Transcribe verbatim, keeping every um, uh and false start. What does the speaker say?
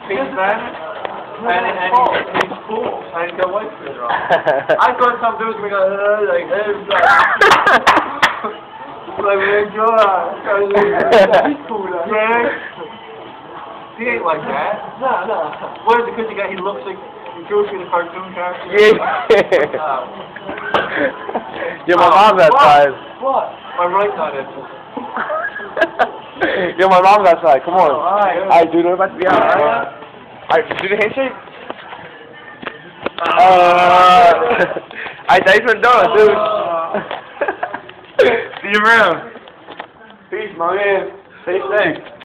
He's man, and, and he's, he's cool, and go away from it, right? I got some dudes we go, uh, like, hey, like, man, God, he's cool, like, yeah. He ain't like that. No, no. What is it, because he, got, he looks like Goofy the cartoon character? Yeah. Oh. Yo, my mom's outside. What? My right side is. Yo, my mom's outside. Come on. Oh, alright. Alright, dude, we're about to be out. Alright, alright, do the handshake. Uh, Alright, thanks for doing, dude. See you around. Peace, my man. Stay safe.